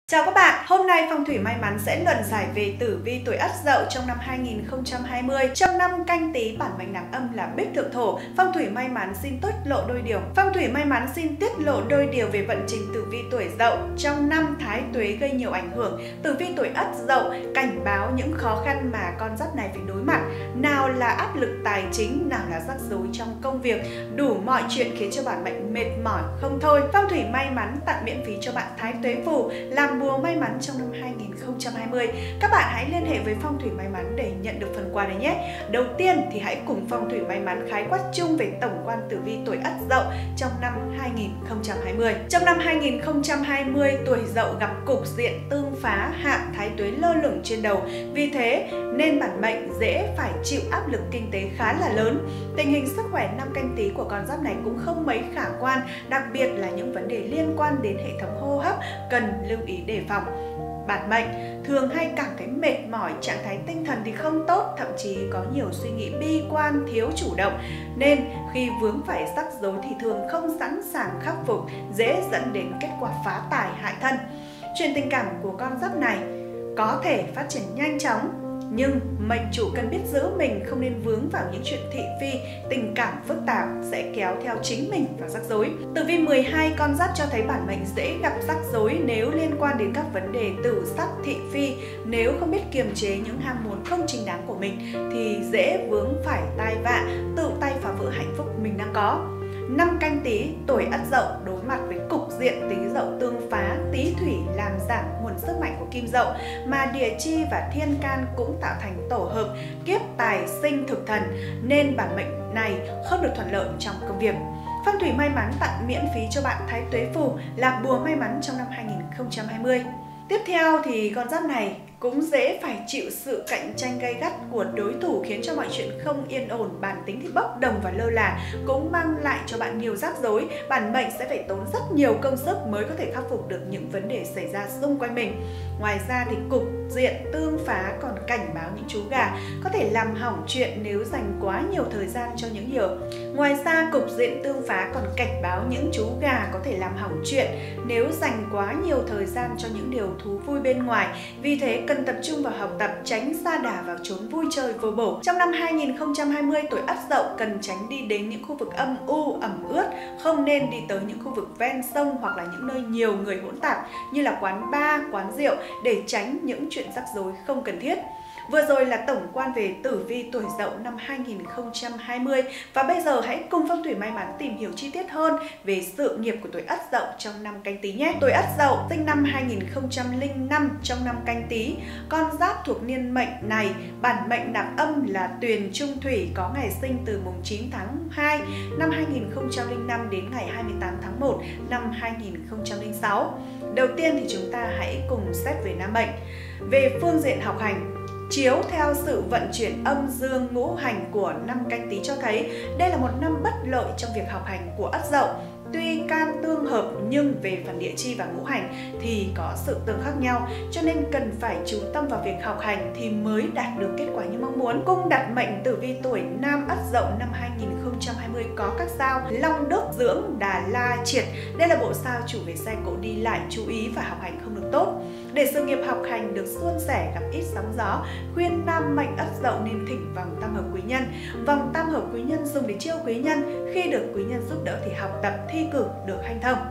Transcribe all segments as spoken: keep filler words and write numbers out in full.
Chào các bạn, hôm nay Phong thủy may mắn sẽ luận giải về tử vi tuổi Ất Dậu trong năm hai nghìn không trăm hai mươi. Trong năm Canh Tý, bản mệnh nạp âm là Bích Thượng Thổ. Phong thủy may mắn xin tiết lộ đôi điều. Phong thủy may mắn xin tiết lộ đôi điều về vận trình tử vi tuổi Dậu. Trong năm Thái Tuế gây nhiều ảnh hưởng, tử vi tuổi Ất Dậu cảnh báo những khó khăn mà con giáp này phải đối mặt. Nào là áp lực tài chính, nào là rắc rối trong công việc, đủ mọi chuyện khiến cho bản mệnh mệt mỏi không thôi. Phong thủy may mắn tặng miễn phí cho bạn Thái Tuế phù làm bùa may mắn trong năm hai nghìn không trăm hai mươi. Các bạn hãy liên hệ với Phong thủy may mắn để nhận được phần quà này nhé. Đầu tiên thì hãy cùng Phong thủy may mắn khái quát chung về tổng quan tử vi tuổi Ất Dậu trong năm hai nghìn không trăm hai mươi. Trong năm hai nghìn không trăm hai mươi, tuổi Dậu gặp cục diện tương phá, hạn Thái Tuế lơ lửng trên đầu. Vì thế nên bản mệnh dễ phải chịu áp lực kinh tế khá là lớn. Tình hình sức khỏe năm Canh Tý của con giáp này cũng không mấy khả quan, đặc biệt là những vấn đề liên quan đến hệ thống hô hấp cần lưu ý đề phòng. Bản mệnh thường hay cảm thấy mệt mỏi, trạng thái tinh thần thì không tốt, thậm chí có nhiều suy nghĩ bi quan, thiếu chủ động, nên khi vướng phải rắc rối thì thường không sẵn sàng khắc phục, dễ dẫn đến kết quả phá tài hại thân. Chuyện tình cảm của con giáp này có thể phát triển nhanh chóng, nhưng mệnh chủ cần biết giữ mình, không nên vướng vào những chuyện thị phi, tình cảm phức tạp sẽ kéo theo chính mình vào rắc rối. Tử vi mười hai con giáp cho thấy bản mệnh dễ gặp rắc rối nếu liên quan đến các vấn đề tử sắc thị phi. Nếu không biết kiềm chế những ham muốn không chính đáng của mình thì dễ vướng phải tai vạ, tự tay phá vỡ hạnh phúc mình đang có. Năm Canh Tý, tuổi Ất Dậu đối mặt với cục diện Tý Dậu tương phá, Tý Thủy làm giảm nguồn sức mạnh của Kim Dậu, mà Địa Chi và Thiên Can cũng tạo thành tổ hợp kiếp tài sinh thực thần, nên bản mệnh này không được thuận lợi trong công việc. Phong thủy may mắn tặng miễn phí cho bạn Thái Tuế phù là bùa may mắn trong năm hai nghìn không trăm hai mươi. Tiếp theo thì con giáp này cũng dễ phải chịu sự cạnh tranh gay gắt của đối thủ, khiến cho mọi chuyện không yên ổn, bản tính thì bốc đồng và lơ là, cũng mang lại cho bạn nhiều rắc rối. Bản mệnh sẽ phải tốn rất nhiều công sức mới có thể khắc phục được những vấn đề xảy ra xung quanh mình. Ngoài ra thì cục diện tương phá còn cảnh báo những chú gà có thể làm hỏng chuyện nếu dành quá nhiều thời gian cho những điều. Ngoài ra cục diện tương phá còn cảnh báo những chú gà có thể làm hỏng chuyện nếu dành quá nhiều thời gian cho những điều thú vui bên ngoài. Vì thế cần tập trung vào học tập, tránh sa đà vào chốn vui chơi vô bổ. Trong năm hai nghìn không trăm hai mươi, tuổi Ất Dậu cần tránh đi đến những khu vực âm u, ẩm ướt, không nên đi tới những khu vực ven sông hoặc là những nơi nhiều người hỗn tạp như là quán bar, quán rượu để tránh những chuyện rắc rối không cần thiết. Vừa rồi là tổng quan về tử vi tuổi Dậu năm hai nghìn không trăm hai mươi, và bây giờ hãy cùng Phong thủy may mắn tìm hiểu chi tiết hơn về sự nghiệp của tuổi Ất Dậu trong năm Canh Tý nhé. Tuổi Ất Dậu sinh năm hai nghìn không trăm lẻ năm trong năm Canh Tý, con giáp thuộc niên mệnh này, bản mệnh nạp âm là Tuyền Trung Thủy, có ngày sinh từ mùng chín tháng hai năm hai nghìn không trăm lẻ năm đến ngày hai mươi tám tháng một năm hai nghìn không trăm lẻ sáu. Đầu tiên thì chúng ta hãy cùng xét về nam mệnh. Về phương diện học hành, chiếu theo sự vận chuyển âm dương ngũ hành của năm Canh Tý cho thấy đây là một năm bất lợi trong việc học hành của Ất Dậu. Tuy can tương hợp nhưng về phần địa chi và ngũ hành thì có sự tương khác nhau, cho nên cần phải chú tâm vào việc học hành thì mới đạt được kết quả như mong muốn. Cung đặt mệnh tử vi tuổi nam Ất Dậu năm hai nghìn không trăm hai mươi có các sao Long Đức, Dưỡng, Đà La, Triệt. Đây là bộ sao chủ về xe cộ đi lại, chú ý và học hành không được tốt. Để sự nghiệp học hành được suôn sẻ, gặp ít sóng gió, khuyên nam mệnh Ất Dậu nên thỉnh vòng tam hợp quý nhân. Vòng tam hợp quý nhân dùng để chiêu quý nhân, khi được quý nhân giúp đỡ thì học tập, thi cử được hanh thông.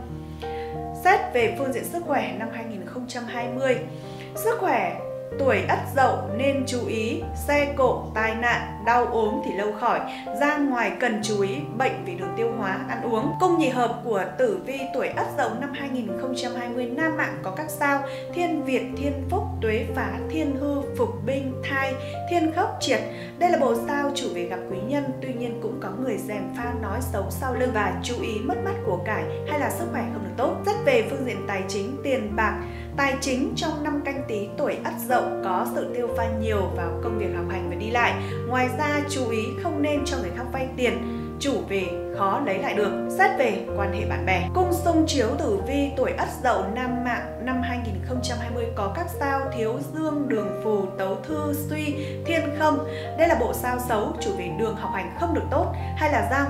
Xét về phương diện sức khỏe năm hai nghìn không trăm hai mươi, sức khỏe tuổi Ất Dậu nên chú ý xe cộ, tai nạn, đau ốm thì lâu khỏi, ra ngoài cần chú ý bệnh về đường tiêu hóa, ăn uống. Cung nhị hợp của tử vi tuổi Ất Dậu năm hai nghìn không trăm hai mươi nam mạng có các sao Thiên Việt, Thiên Phúc, Tuế Phá, Thiên Hư, Phục Binh, Thai, Thiên Khốc, Triệt. Đây là bộ sao chủ về gặp quý nhân, tuy nhiên cũng có người gièm pha nói xấu sau lưng và chú ý mất mát của cải hay là sức khỏe không được tốt. Rất về phương diện tài chính, tiền bạc, tài chính trong năm Canh Tý tuổi Ất Dậu có sự tiêu pha nhiều vào công việc học hành và đi lại. Ngoài ra chú ý không nên cho người khác vay tiền, chủ về khó lấy lại được. Xét về quan hệ bạn bè, cung xung chiếu tử vi tuổi Ất Dậu nam mạng năm hai nghìn không trăm hai mươi có các sao Thiếu Dương, Đường Phù, Tấu Thư, Suy, Thiên Không. Đây là bộ sao xấu chủ về đường học hành không được tốt hay là ra ngoài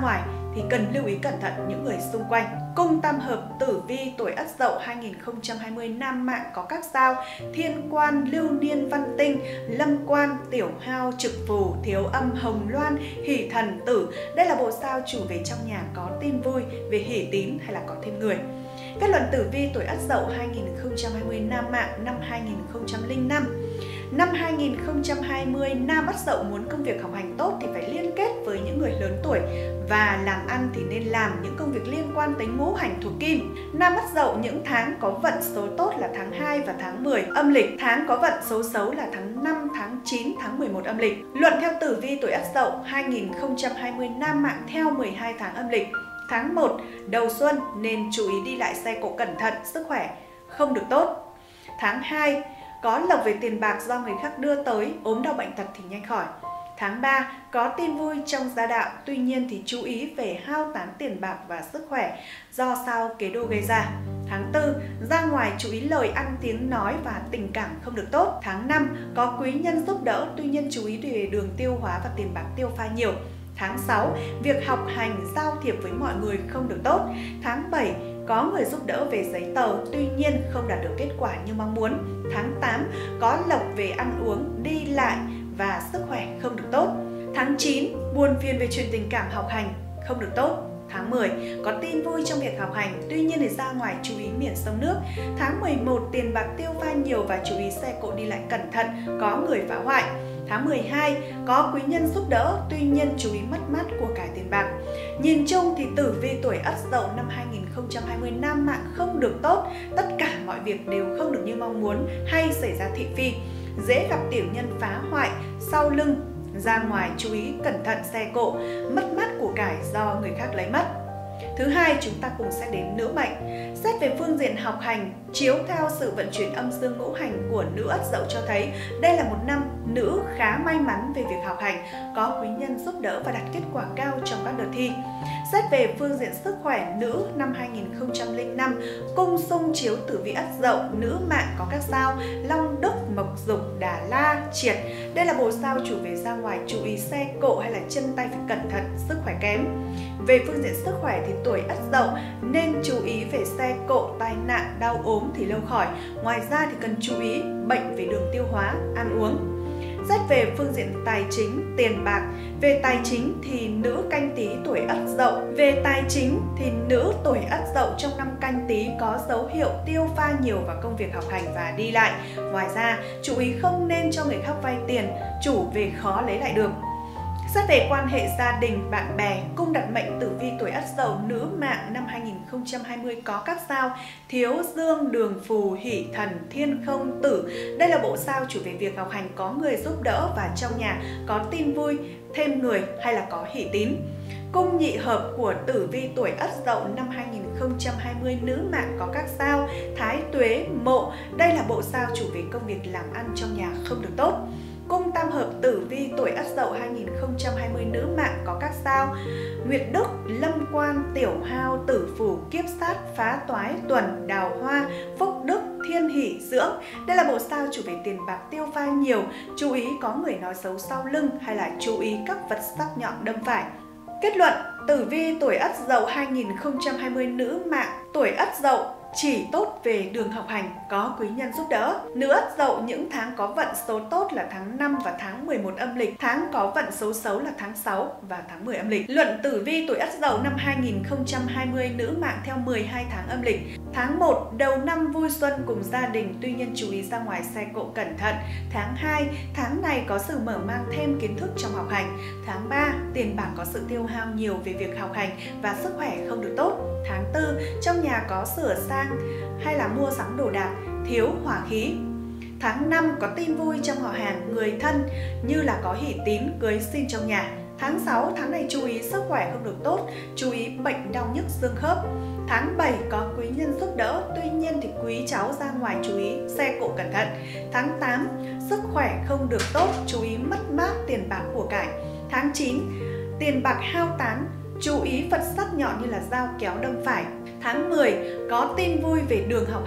thì cần lưu ý cẩn thận những người xung quanh. Cung tam hợp tử vi tuổi Ất Dậu hai nghìn không trăm hai mươi nam mạng có các sao Thiên Quan, Lưu Niên, Văn Tinh, Lâm Quan, Tiểu Hao, Trực Phù, Thiếu Âm, Hồng Loan, Hỷ Thần, Tử. Đây là bộ sao chủ về trong nhà có tin vui, về hỷ tín hay là có thêm người. Kết luận tử vi tuổi Ất Dậu hai nghìn không trăm hai mươi nam mạng năm hai nghìn không trăm lẻ năm. Năm hai nghìn không trăm hai mươi, nam Ất Dậu muốn công việc học hành tốt thì phải liên kết với những người lớn tuổi, và làm ăn thì nên làm những công việc liên quan tới ngũ hành thuộc kim. Nam Ất Dậu những tháng có vận số tốt là tháng hai và tháng mười âm lịch, tháng có vận số xấu là tháng năm, tháng chín, tháng mười một âm lịch. Luận theo tử vi tuổi Ất Dậu hai nghìn không trăm hai mươi nam mạng theo mười hai tháng âm lịch. Tháng một, đầu xuân nên chú ý đi lại xe cộ cẩn thận, sức khỏe không được tốt. Tháng hai, có lộc về tiền bạc do người khác đưa tới, ốm đau bệnh tật thì nhanh khỏi. Tháng ba, có tin vui trong gia đạo, tuy nhiên thì chú ý về hao tán tiền bạc và sức khỏe do sao kế đô gây ra. Tháng tư, ra ngoài chú ý lời ăn tiếng nói và tình cảm không được tốt. Tháng năm, có quý nhân giúp đỡ, tuy nhiên chú ý về đường tiêu hóa và tiền bạc tiêu pha nhiều. Tháng sáu, việc học hành, giao thiệp với mọi người không được tốt. Tháng bảy, có người giúp đỡ về giấy tờ, tuy nhiên không đạt được kết quả như mong muốn. Tháng tám, có lộc về ăn uống, đi lại và sức khỏe không được tốt. Tháng chín, buồn phiền về chuyện tình cảm học hành không được tốt. Tháng mười, có tin vui trong việc học hành, tuy nhiên thì ra ngoài chú ý miền sông nước. Tháng mười một, tiền bạc tiêu pha nhiều và chú ý xe cộ đi lại cẩn thận, có người phá hoại. Tháng mười hai, có quý nhân giúp đỡ, tuy nhiên chú ý mất mát của cải tiền bạc. Nhìn chung thì tử vi tuổi Ất Dậu năm hai nghìn không trăm hai mươi nam mạng không được tốt, tất cả mọi việc đều không được như mong muốn hay xảy ra thị phi. Dễ gặp tiểu nhân phá hoại sau lưng, ra ngoài chú ý cẩn thận xe cộ, mất mát của cải do người khác lấy mất. Thứ hai, chúng ta cùng xét đến nữ mệnh. Xét về phương diện học hành, chiếu theo sự vận chuyển âm dương ngũ hành của nữ Ất Dậu cho thấy đây là một năm nữ khá may mắn về việc học hành, có quý nhân giúp đỡ và đạt kết quả cao trong các đợt thi. Xét về phương diện sức khỏe, nữ năm hai nghìn không trăm lẻ năm, cung xung chiếu tử vi Ất Dậu, nữ mạng có các sao Long Đức, Mộc Dục, Đà La, Triệt. Đây là bộ sao chủ về ra ngoài chú ý xe cộ hay là chân tay phải cẩn thận, sức khỏe kém. Về phương diện sức khỏe thì tuổi Ất Dậu nên chú ý về xe cộ, tai nạn, đau ốm thì lâu khỏi. Ngoài ra thì cần chú ý bệnh về đường tiêu hóa, ăn uống. Xét về phương diện tài chính, tiền bạc. Về tài chính thì nữ Canh Tý tuổi Ất Dậu. Về tài chính thì nữ tuổi Ất Dậu trong năm Canh Tý có dấu hiệu tiêu pha nhiều vào công việc học hành và đi lại. Ngoài ra, chú ý không nên cho người khác vay tiền, chủ về khó lấy lại được. Xét về quan hệ gia đình, bạn bè, cung đặt mệnh tử vi tuổi Ất Dậu nữ mạng năm hai nghìn không trăm hai mươi có các sao Thiếu Dương, Đường Phù, Hỷ Thần, Thiên Không, Tử. Đây là bộ sao chủ về việc học hành có người giúp đỡ và trong nhà có tin vui, thêm người hay là có hỷ tín. Cung nhị hợp của tử vi tuổi Ất Dậu năm hai nghìn không trăm hai mươi nữ mạng có các sao Thái Tuế, Mộ. Đây là bộ sao chủ về công việc làm ăn trong nhà không được tốt. Cung tam hợp tử vi tuổi Ất Dậu hai nghìn không trăm hai mươi nữ mạng có các sao Nguyệt Đức, Lâm Quan, Tiểu Hao, Tử Phủ, Kiếp Sát, Phá Toái, Tuần, Đào Hoa, Phúc Đức, Thiên Hỷ, Dưỡng. Đây là bộ sao chủ về tiền bạc tiêu pha nhiều, chú ý có người nói xấu sau lưng hay là chú ý các vật sắc nhọn đâm phải. Kết luận, tử vi tuổi Ất Dậu hai nghìn không trăm hai mươi nữ mạng tuổi Ất Dậu chỉ tốt về đường học hành, có quý nhân giúp đỡ. Nữ Ất Dậu những tháng có vận số tốt là tháng năm và tháng mười một âm lịch, tháng có vận số xấu là tháng sáu và tháng mười âm lịch. Luận tử vi tuổi Ất Dậu năm hai nghìn không trăm hai mươi nữ mạng theo mười hai tháng âm lịch. Tháng một, đầu năm vui xuân cùng gia đình, tuy nhiên chú ý ra ngoài xe cộ cẩn thận. Tháng hai, tháng này có sự mở mang thêm kiến thức trong học hành. Tháng ba, tiền bạc có sự tiêu hao nhiều về việc học hành và sức khỏe không được tốt. Tháng tư, trong nhà có sửa sang hay là mua sắm đồ đạc, thiếu hỏa khí. Tháng năm, có tin vui trong họ hàng, người thân như là có hỷ tín, cưới xin trong nhà. Tháng sáu, tháng này chú ý sức khỏe không được tốt, chú ý bệnh đau nhức xương khớp. Tháng bảy, có quý nhân giúp đỡ, tuy nhiên thì quý cháu ra ngoài chú ý xe cộ cẩn thận. Tháng tám, sức khỏe không được tốt, chú ý mất mát tiền bạc của cải. Tháng chín, tiền bạc hao tán, chú ý vật sắc nhọn như là dao kéo đâm phải. Tháng mười, có tin vui về đường học hành,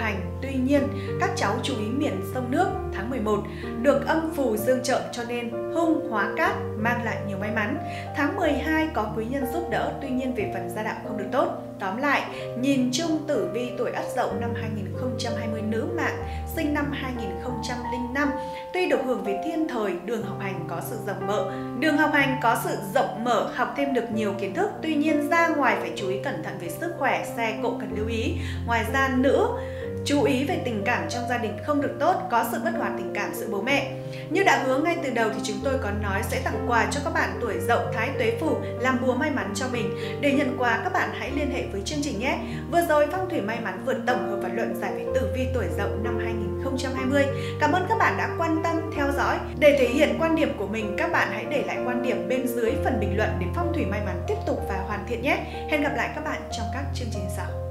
Tuy nhiên, các cháu chú ý miền sông nước tháng mười một, được âm phù dương trợ cho nên hung hóa cát mang lại nhiều may mắn. Tháng mười hai có quý nhân giúp đỡ, tuy nhiên về phần gia đạo không được tốt. Tóm lại, nhìn chung tử vi tuổi Ất Dậu năm hai nghìn không trăm hai mươi nữ mạng sinh năm hai nghìn không trăm lẻ năm, tuy được hưởng về thiên thời, đường học hành có sự rộng mở, đường học hành có sự rộng mở, học thêm được nhiều kiến thức, tuy nhiên ra ngoài phải chú ý cẩn thận về sức khỏe, xe cộ cần lưu ý. Ngoài ra nữ chú ý về tình cảm trong gia đình không được tốt, có sự bất hòa tình cảm giữa bố mẹ. Như đã hứa ngay từ đầu thì chúng tôi có nói sẽ tặng quà cho các bạn tuổi Dậu Thái Tuế Phù làm bùa may mắn cho mình. Để nhận quà các bạn hãy liên hệ với chương trình nhé. Vừa rồi Phong thủy may mắn vừa tổng hợp và luận giải về tử vi tuổi Dậu năm hai nghìn không trăm hai mươi. Cảm ơn các bạn đã quan tâm theo dõi. Để thể hiện quan điểm của mình, các bạn hãy để lại quan điểm bên dưới phần bình luận để Phong thủy may mắn tiếp tục và hoàn thiện nhé. Hẹn gặp lại các bạn trong các chương trình sau.